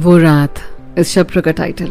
वो रात, इस शब्द का टाइटल।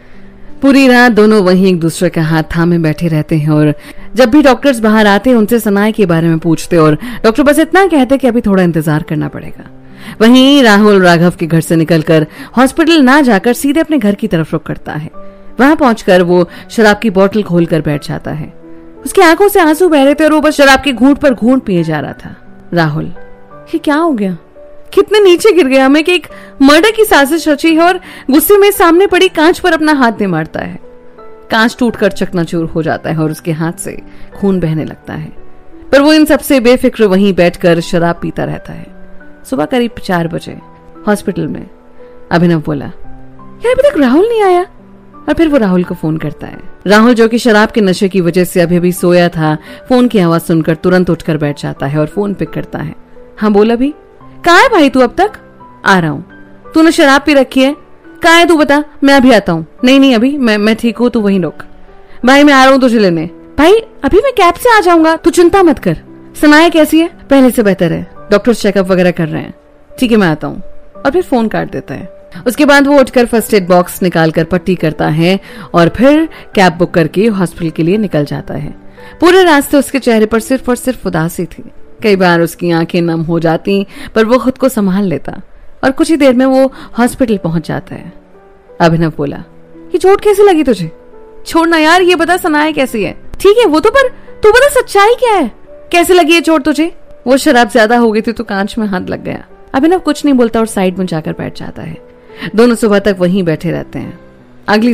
पूरी रात दोनों वहीं एक दूसरे का हाथ थामे बैठे रहते हैं और जब भी डॉक्टर्स बाहर आते हैं उनसे सनाए के बारे में पूछते और डॉक्टर बस इतना कहते कि अभी थोड़ा इंतजार करना पड़ेगा। वहीं राहुल राघव के घर से निकलकर हॉस्पिटल ना जाकर सीधे अपने घर की तरफ रुख करता है। वहां पहुंचकर वो शराब की बोतल खोलकर बैठ जाता है। उसकी आंखों से आंसू बह रहे थे और वो बस शराब के घूंट पर घूंट पिए जा रहा था। राहुल, ये क्या हो गया? कितने नीचे गिर गया हमें कि एक मर्डर की साजिश रची है और गुस्से में सामने पड़ी कांच पर अपना हाथ दे मारता है। कांच टूटकर चकनाचूर हो जाता है और उसके हाथ से खून बहने लगता है, पर वो इन सबसे बेफिक्र वहीं बैठकर शराब पीता रहता है। सुबह करीब 4 बजे हॉस्पिटल में अभिनव बोला, यार अभी तक राहुल नहीं आया। और फिर वो राहुल को फोन करता है। राहुल, जो कि शराब के नशे की वजह से अभी सोया था, फोन की आवाज सुनकर तुरंत उठकर बैठ जाता है और फोन पिक करता है। हाँ बोला भी, कहाँ है भाई तू अब तक? आ रहा हूँ। तूने शराब पी रखी है? कहाँ है तू बता, मैं अभी आता हूँ। नहीं अभी मैं ठीक हूँ, तू वहीं रुक। भाई मैं आ रहा हूँ तुझे लेने। भाई अभी मैं कैब से आ जाऊंगा, तू चिंता मत कर। सनाया कैसी है? पहले से बेहतर है, डॉक्टर चेकअप वगैरह कर रहे हैं। ठीक है मैं आता हूँ। और फिर फोन काट देता है। उसके बाद वो उठकर फर्स्ट एड बॉक्स निकालकर पट्टी करता है और फिर कैब बुक करके हॉस्पिटल के लिए निकल जाता है। पूरे रास्ते उसके चेहरे पर सिर्फ और सिर्फ उदासी थी। कई बार उसकी आंखें नम हो जाती, पर वो खुद को संभाल लेता और कुछ ही देर में वो हॉस्पिटल पहुंच जाता है। अभिनव बोला, ये चोट कैसी लगी तुझे? छोड़ना यार, ये बता सनाया कैसी है? ठीक है वो तो, पर तू बता सच्चाई क्या है? कैसे लगी ये चोट तुझे? वो शराब ज्यादा हो गई थी तो कांच में हाथ लग गया। अभिनव कुछ नहीं बोलता और साइड में जाकर बैठ जाता है। दोनों सुबह तक वहीं बैठे रहते हैं। अगली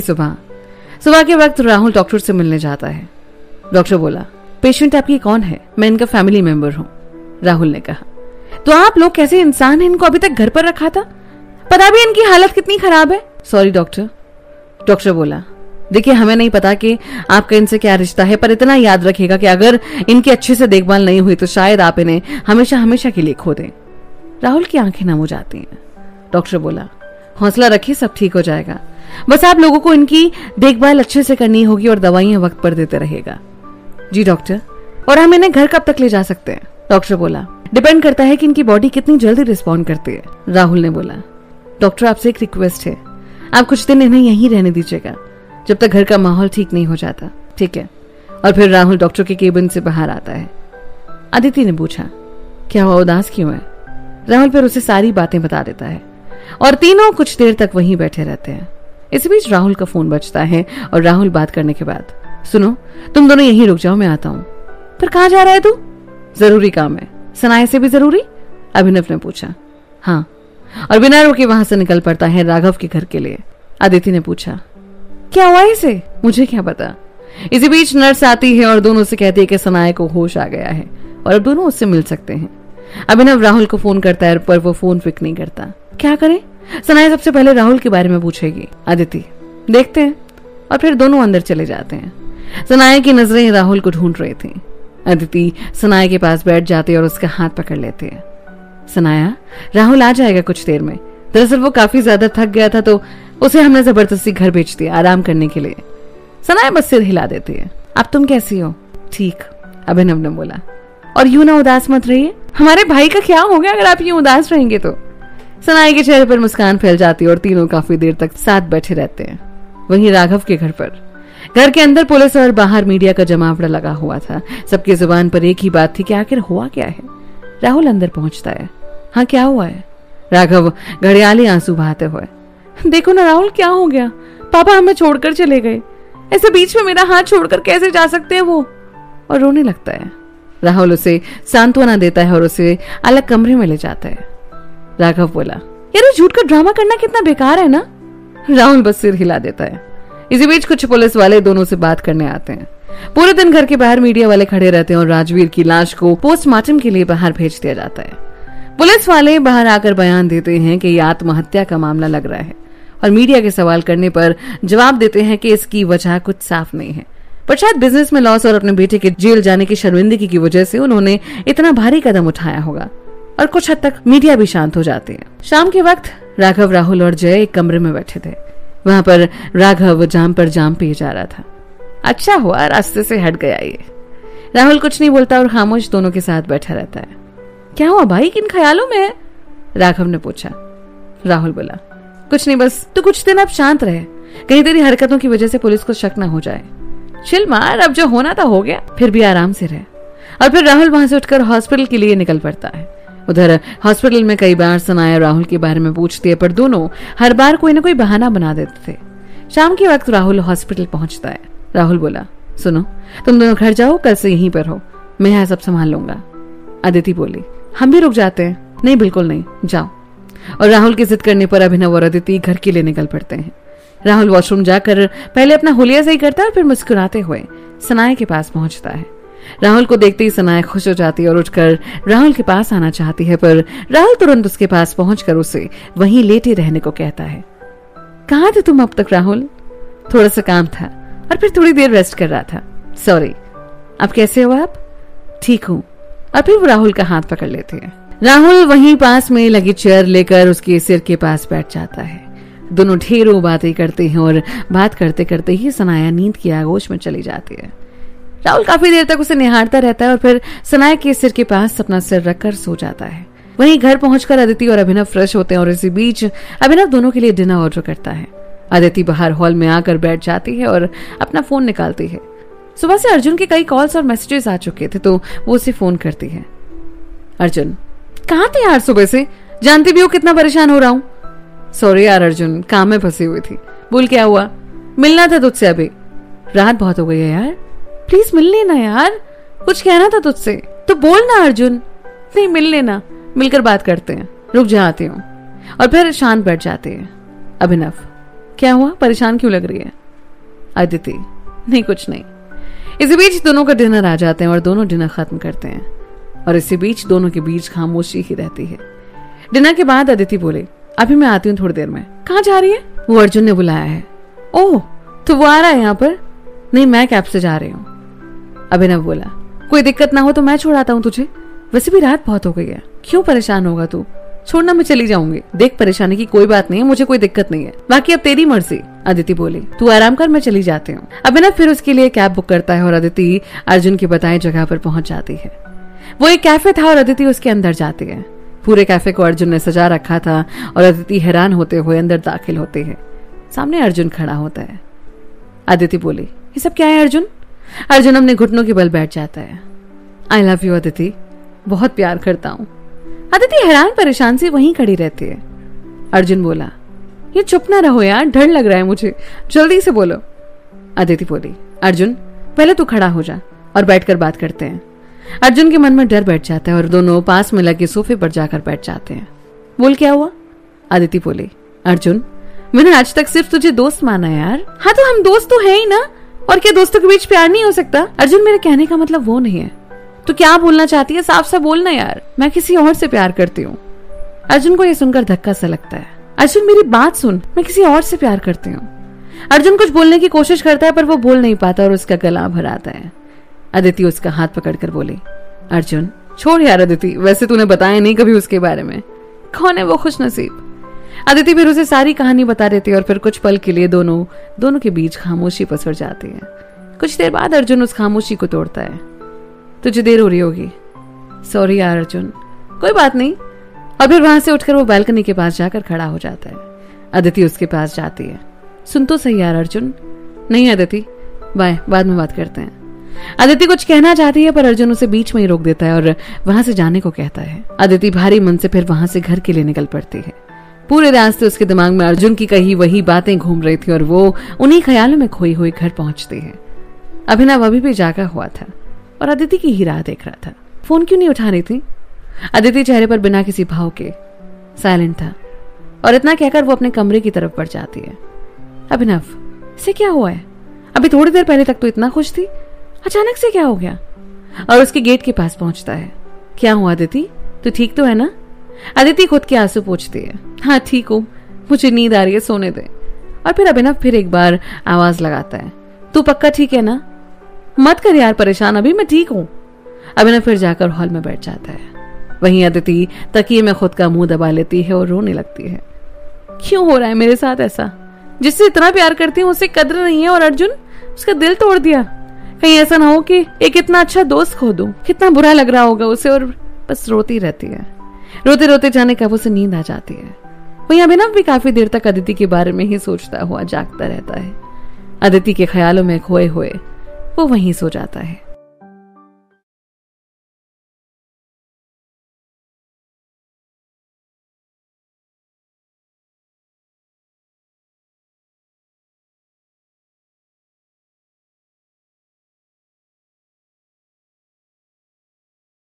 सुबह के वक्त राहुल डॉक्टर से मिलने जाता है। डॉक्टर बोला, पेशेंट आपकी कौन है? मैं इनका फैमिली मेंबर हूँ। राहुल ने कहा, तो आप लोग कैसे इंसान हैं? इनको अभी तक घर पर रखा था, पता भी इनकी हालत कितनी खराब है। Sorry doctor. डॉक्टर बोला, देखिए हमें नहीं पता कि आपका इनसे क्या रिश्ता है, पर इतना याद रखिएगा कि अगर इनकी अच्छे से देखभाल नहीं हुई तो शायद आप इन्हें हमेशा हमेशा के लिए खो दें। राहुल की आंखें नम हो जाती हैं। डॉक्टर बोला, हौसला रखिए, सब ठीक हो जाएगा। बस आप लोगों को इनकी देखभाल अच्छे से करनी होगी और दवाइयां वक्त पर देते रहेगा। जी डॉक्टर। और हम इन्हें घर कब तक ले जा सकते हैं? डॉक्टर बोला, डिपेंड करता है कि इनकी बॉडी कितनी जल्दी रिस्पॉन्ड करती है। राहुल ने बोला, डॉक्टर आपसे एक रिक्वेस्ट है, आप कुछ दिन इन्हें यहीं रहने दीजिएगा जब तक घर का माहौल ठीक नहीं हो जाता। ठीक है। और फिर राहुल डॉक्टर के केबिन से बाहर आता है। अदिति ने पूछा, क्या हुआ, उदास क्यों है? राहुल फिर उसे सारी बातें बता देता है और तीनों कुछ देर तक वहीं बैठे रहते हैं। इस बीच राहुल का फोन बजता है और राहुल बात करने के बाद, सुनो तुम दोनों यहीं रुक जाओ, मैं आता हूँ। पर कहाँ जा रहा है तू? जरूरी काम है। सनाया से भी जरूरी? अभिनव ने पूछा। हाँ। और बिना रुके वहां से निकल पड़ता है राघव के घर के लिए। अदिति ने पूछा, क्या हुआ इसे? मुझे क्या पता। इसी बीच नर्स आती है और दोनों से कहती है कि सनाया को होश आ गया है और अब दोनों उससे मिल सकते हैं। अभिनव राहुल को फोन करता है पर वो फोन पिक नहीं करता। क्या करें? सनाया सबसे पहले राहुल के बारे में पूछेगी। अदिति, देखते हैं। और फिर दोनों अंदर चले जाते हैं। सनाया की नजरें राहुल को ढूंढ रही थी। अदिति सनाया के पास बैठ जाती है और उसका हाथ पकड़ लेती है। सनाया, राहुल आ जाएगा कुछ देर में। दरअसल वो काफी ज्यादा थक गया था तो उसे हमने जबरदस्ती घर भेज दिया आराम करने के लिए। सनाया बस सिर हिला देती है। अब तुम कैसी हो? ठीक, अभिनव ने बोला। और यूं ना उदास मत रहिए। हमारे भाई का क्या हो गया अगर आप यूं उदास रहेंगे तो? सनाया के चेहरे पर मुस्कान फैल जाती है और तीनों काफी देर तक साथ बैठे रहते हैं। वहीं राघव के घर पर, घर के अंदर पुलिस और बाहर मीडिया का जमावड़ा लगा हुआ था। सबकी जुबान पर एक ही बात थी कि आखिर हुआ क्या है। राहुल अंदर पहुंचता है। हाँ क्या हुआ है? राघव घड़ियाली आंसू बहाते हुए, देखो ना राहुल, क्या हो गया? पापा हमें छोड़कर चले गए। ऐसे बीच में मेरा हाथ छोड़कर कैसे जा सकते हैं वो? और रोने लगता है। राहुल उसे सांत्वना देता है और उसे अलग कमरे में ले जाता है। राघव बोला, यार झूठ का ड्रामा करना कितना बेकार है ना? राहुल बस सिर हिला देता है। इसी बीच कुछ पुलिस वाले दोनों से बात करने आते हैं। पूरे दिन घर के बाहर मीडिया वाले खड़े रहते हैं और राजवीर की लाश को पोस्टमार्टम के लिए बाहर भेज दिया जाता है। पुलिस वाले बाहर आकर बयान देते हैं कि यह आत्महत्या का मामला लग रहा है और मीडिया के सवाल करने पर जवाब देते हैं कि इसकी वजह कुछ साफ नहीं है, पर शायद बिजनेस में लॉस और अपने बेटे के जेल जाने की शर्मिंदगी की वजह से उन्होंने इतना भारी कदम उठाया होगा। और कुछ हद तक मीडिया भी शांत हो जाती है। शाम के वक्त राघव, राहुल और जय एक कमरे में बैठे थे। वहां पर राघव जाम पर जाम पिए जा रहा था। अच्छा हुआ रास्ते से हट गया ये। राहुल कुछ नहीं बोलता और खामोश दोनों के साथ बैठा रहता है। क्या हुआ भाई, किन ख्यालों में है? राघव ने पूछा। राहुल बोला, कुछ नहीं, बस तू कुछ दिन अब शांत रहे, कहीं तेरी हरकतों की वजह से पुलिस को शक न हो जाए। चिल मार, अब जो होना था हो गया, फिर भी आराम से रहे। और फिर राहुल वहां से उठकर हॉस्पिटल के लिए निकल पड़ता है। उधर हॉस्पिटल में कई बार सनाया राहुल के बारे में पूछती है, पर दोनों हर बार कोई ना कोई बहाना बना देते थे। शाम के वक्त राहुल हॉस्पिटल पहुंचता है। राहुल बोला, सुनो, तुम दोनों घर जाओ, कल से यहीं पर हो, मैं यहाँ सब संभाल लूंगा। अदिति बोली, हम भी रुक जाते हैं। नहीं, बिल्कुल नहीं, जाओ। और राहुल की जिद करने पर अभिनव और अदिति घर के लिए निकल पड़ते हैं। राहुल वॉशरूम जाकर पहले अपना हुलिया सही करता है और फिर मुस्कुराते हुए सनाया के पास पहुंचता है। राहुल को देखते ही सनाया खुश हो जाती है और उठकर राहुल के पास आना चाहती है, पर राहुल तुरंत उसके पास पहुंचकर उसे वहीं लेटे रहने को कहता है। कहाँ थे तुम अब तक राहुल? थोड़ा सा काम था और फिर थोड़ी देर रेस्ट कर रहा था, सॉरी। अब कैसे हो आप? ठीक हूँ। और फिर वो राहुल का हाथ पकड़ लेते हैं। राहुल वहीं पास में लगी चेयर लेकर उसके सिर के पास बैठ जाता है। दोनों ढेरों बातें करते हैं और बात करते करते ही सनाया नींद की आगोश में चली जाती है। राहुल काफी देर तक उसे निहारता रहता है और फिर सनाया के सिर के पास अपना सिर रखकर सो जाता है। वहीं घर पहुंचकर अदिति और अभिनव फ्रेश होते हैं और इसी बीच अभिनव दोनों के लिए डिनर ऑर्डर करता है। अदिति बाहर हॉल में आकर बैठ जाती है और अपना फोन निकालती है। सुबह से अर्जुन के कई कॉल्स और मैसेजेस आ चुके थे, तो वो उसे फोन करती है। अर्जुन, कहाँ थे यार सुबह से? जानती भी हो कितना परेशान हो रहा हूँ। सॉरी यार अर्जुन, काम में फंसी हुई थी। बोल, क्या हुआ? मिलना था तुझसे अभी। रात बहुत हो गई है यार, प्लीज मिल लेना यार, कुछ कहना था तुझसे तो बोल ना अर्जुन। नहीं, मिल लेना, मिलकर बात करते हैं, रुक जा आती हूँ। और फिर शांत बैठ जाते हैं। अभिनव, क्या हुआ, परेशान क्यों लग रही है? अदिति, नहीं कुछ नहीं। इसी बीच दोनों का डिनर आ जाते हैं और दोनों डिनर खत्म करते हैं और इसी बीच दोनों के बीच खामोशी ही रहती है। डिनर के बाद अदिति बोले, अभी मैं आती हूँ थोड़ी देर में। कहाँ जा रही है? वो अर्जुन ने बुलाया है। ओह, तो वो आ रहा है यहाँ पर? नहीं, मैं कैब से जा रही हूँ। अभिनव बोला, कोई दिक्कत ना हो तो मैं छोड़ाता हूँ तुझे, वैसे भी रात बहुत हो गई है, क्यों परेशान होगा तू? छोड़ना, मैं चली जाऊंगी। देख, परेशानी की कोई बात नहीं है, मुझे कोई दिक्कत नहीं है, बाकी अब तेरी मर्जी। अदिति बोली, तू आराम कर, मैं चली जाती हूँ। अभिनव फिर उसके लिए कैब बुक करता है और अदिति अर्जुन की बताई जगह पर पहुंच जाती है। वो एक कैफे था और अदिति उसके अंदर जाती है। पूरे कैफे को अर्जुन ने सजा रखा था और अदिति हैरान होते हुए अंदर दाखिल होती है। सामने अर्जुन खड़ा होता है। अदिति बोली, ये सब क्या है अर्जुन? अर्जुन अपने घुटनों के बल बैठ जाता है। आई लव यू अदिति, बहुत प्यार करता हूँ। अदिति हैरान परेशान से वहीं खड़ी रहती है। अर्जुन बोला, ये चुप ना रहो यार, डर लग रहा है मुझे, जल्दी से बोलो। अदिति बोली, अर्जुन पहले तू खड़ा हो जा और बैठकर बात करते हैं। अर्जुन के मन में डर बैठ जाता है और दोनों पास में लगे सोफे पर जाकर बैठ जाते हैं। बोल, क्या हुआ? अदिति बोली, अर्जुन मैंने आज तक सिर्फ तुझे दोस्त माना यार। हाँ तो हम दोस्त तो है ही ना, और क्या दोस्तों के बीच प्यार नहीं हो सकता? अर्जुन, मेरे कहने का मतलब वो नहीं है। तो क्या बोलना चाहती है, साफ साफ बोलना यार। मैं किसी और से प्यार करती हूँ। अर्जुन को यह सुनकर धक्का सा लगता है। अर्जुन मेरी बात सुन, मैं किसी और से प्यार करती हूँ। अर्जुन कुछ बोलने की कोशिश करता है पर वो बोल नहीं पाता और उसका गला भर आता है। अदिति उसका हाथ पकड़कर बोली, अर्जुन छोड़ यार अदिति, वैसे तूने बताया नहीं कभी उसके बारे में। कौन है वो खुशनसीब? अदिति फिर उसे सारी कहानी बता देती है और फिर कुछ पल के लिए दोनों के बीच खामोशी पसर जाती है। कुछ देर बाद अर्जुन उस खामोशी को तोड़ता है। तुझे देर हो रही होगी। सॉरी यार अर्जुन। कोई बात नहीं। और फिर वहां से उठकर वो बालकनी के पास जाकर खड़ा हो जाता है। अदिति उसके पास जाती है। सुन तो सही यार अर्जुन। नहीं अदिति, बाय, बाद में बात करते हैं। अदिति कुछ कहना चाहती है पर अर्जुन उसे बीच में ही रोक देता है और वहां से जाने को कहता है। अदिति भारी मन से फिर वहां से घर के लिए निकल पड़ती है। पूरे रास्ते उसके दिमाग में अर्जुन की कही वही बातें घूम रही थी और वो उन्हीं ख्यालों में खोई हुई घर पहुंचती है। अभिनव अभी भी जागा हुआ था और अदिति की ही राह देख रहा था। फोन क्यों नहीं उठा रही थी? अदिति चेहरे पर बिना किसी भाव के साइलेंट था और इतना कहकर वो अपने कमरे की तरफ बढ़ जाती है। अभिनव, इसे क्या हुआ है? अभी थोड़ी देर पहले तक तो इतना खुश थी, अचानक से क्या हो गया? और उसके गेट के पास पहुंचता है। क्या हुआ अदिति, तू ठीक तो है ना? अदिति खुद के आंसू पोंछती है। हाँ ठीक हूँ, मुझे नींद आ रही है, सोने दे। और फिर अभिनव फिर एक बार आवाज लगाता है, तू पक्का ठीक है ना? मत कर यार परेशान, अभी मैं ठीक हूँ। अभिनव फिर जाकर हॉल में बैठ जाता है। वहीं अदिति तकिए में खुद का मुंह दबा लेती है और रोने लगती है। क्यों हो रहा है मेरे साथ ऐसा? जिससे इतना प्यार करती हूँ उसे कद्र नहीं है और अर्जुन उसका दिल तोड़ दिया। कहीं ऐसा ना हो कि एक इतना अच्छा दोस्त खो दूं। कितना बुरा लग रहा होगा उसे और बस रोती रहती है। रोते रोते जाने कब उसे नींद आ जाती है। वहीं अभिनव भी काफी देर तक अदिति के बारे में ही सोचता हुआ जागता रहता है। अदिति के ख्यालों में खोए हुए वो वहीं सो जाता है।